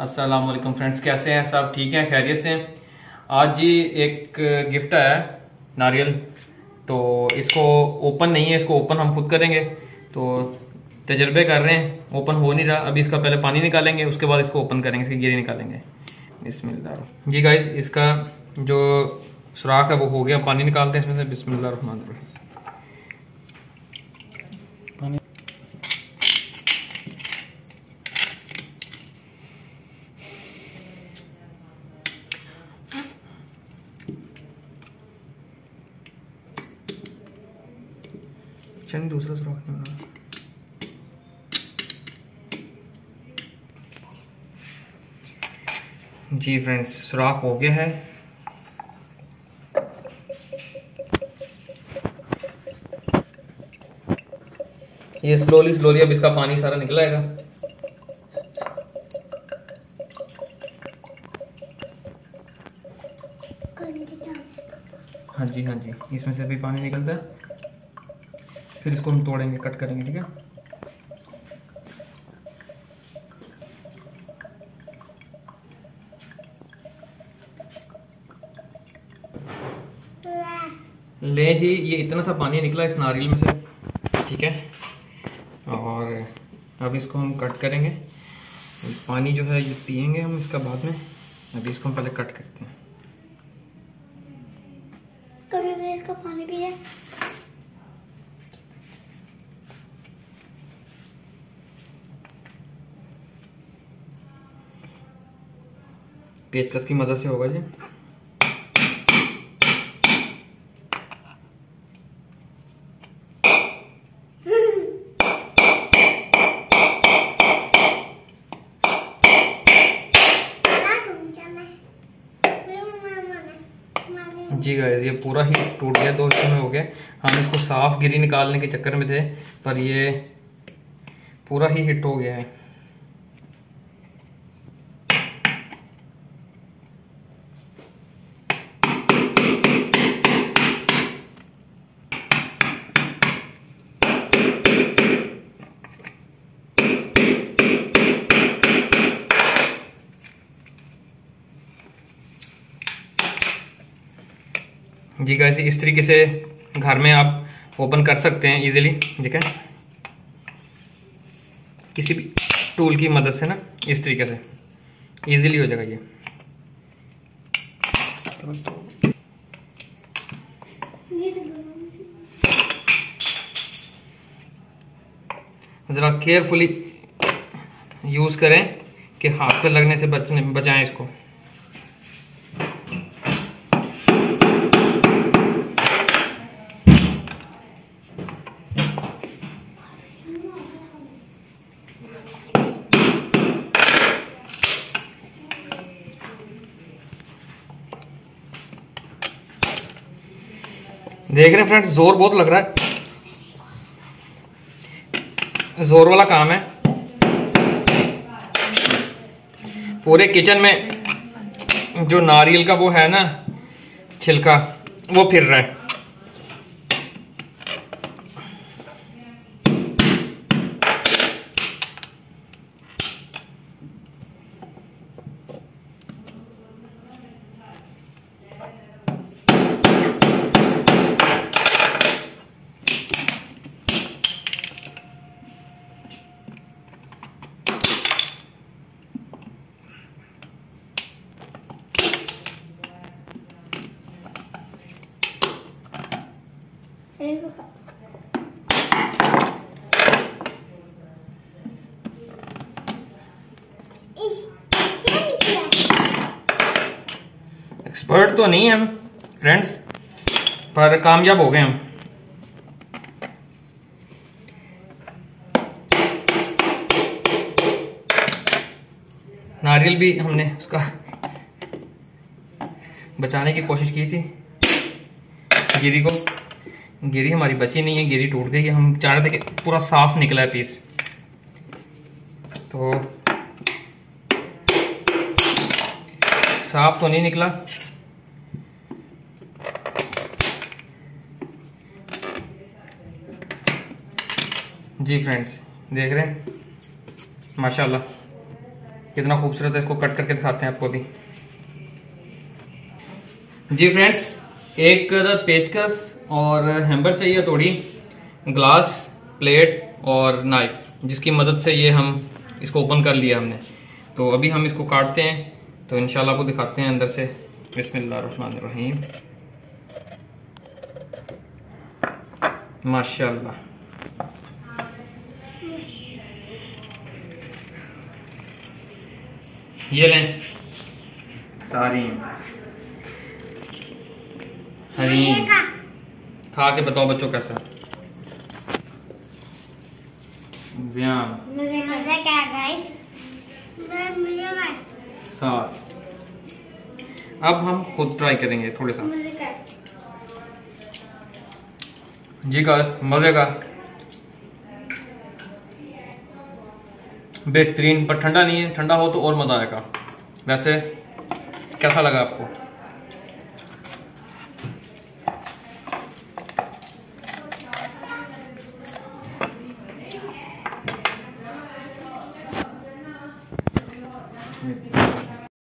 अस्सलाम वालेकुम फ्रेंड्स, कैसे हैं सब? ठीक हैं, खैरियत से हैं। आज जी एक गिफ्ट आया है, नारियल। तो इसको ओपन नहीं है, इसको ओपन हम खुद करेंगे। तो तजर्बे कर रहे हैं, ओपन हो नहीं रहा। अभी इसका पहले पानी निकालेंगे, उसके बाद इसको ओपन करेंगे, इसकी गिरी निकालेंगे। बिस्मिल्लाह जी गाइस, इसका जो सुराख है वो हो गया। पानी निकालते हैं इसमें से। बिस्मिल्लाह रहमान रहीम। चलिए दूसरा सुराख नहीं बना। जी फ्रेंड्स, सुराख हो गया है। ये स्लोली स्लोली अब इसका पानी सारा निकल आएगा। हाँ जी हाँ जी, इसमें से भी पानी निकलता है। फिर इसको हम तोड़ेंगे, कट करेंगे, ठीक है। ले जी, ये इतना सा पानी निकला इस नारियल में से, ठीक है। और अब इसको हम कट करेंगे। पानी जो है ये पियेंगे हम इसका बाद में। अभी इसको हम पहले कट करते हैं। कभी भी इसका पानी पिए। पेचकस की मदद से होगा जी। जी गाइस, ये पूरा ही टूट गया, दो हिस्सों में हो गया। हम इसको साफ गिरी निकालने के चक्कर में थे, पर ये पूरा ही हिट हो गया है। जी गाइस, इस तरीके से घर में आप ओपन कर सकते हैं इजीली, ठीक है। किसी भी टूल की मदद से ना, इस तरीके से इजीली हो जाएगा ये। ज़रा केयरफुली यूज़ करें कि हाथ पे लगने से बचाएं इसको। देख रहे हैं फ्रेंड्स, जोर बहुत लग रहा है, जोर वाला काम है। पूरे किचन में जो नारियल का वो है ना छिलका, वो फिर रहा है। एक्सपर्ट तो नहीं हम फ्रेंड्स, पर कामयाब हो गए हम। नारियल भी हमने उसका बचाने की कोशिश की थी, गिरी को। गिरी हमारी बची नहीं है, गिरी टूट गई है। हम चाह रहे थे कि पूरा साफ निकला है पीस, तो साफ तो नहीं निकला। जी फ्रेंड्स, देख रहे हैं माशाल्लाह कितना खूबसूरत है। इसको कट करके दिखाते हैं आपको अभी। जी फ्रेंड्स, एक पेचकस और हैम्बर चाहिए, थोड़ी ग्लास, प्लेट और नाइफ, जिसकी मदद से ये हम इसको ओपन कर लिया हमने। तो अभी हम इसको काटते हैं, तो इंशाल्लाह आपको दिखाते हैं अंदर से। बिस्मिल्लाहिर्रहमानिर्रहीम। माशाल्लाह, ये लें सारी हरीम। खा के बताओ बच्चों कैसा। मजा क्या गाइस? साथ अब हम खुद ट्राई करेंगे थोड़े सा। जी का मजे का, बेहतरीन। पर ठंडा नहीं है, ठंडा हो तो और मजा आएगा। वैसे कैसा लगा आपको?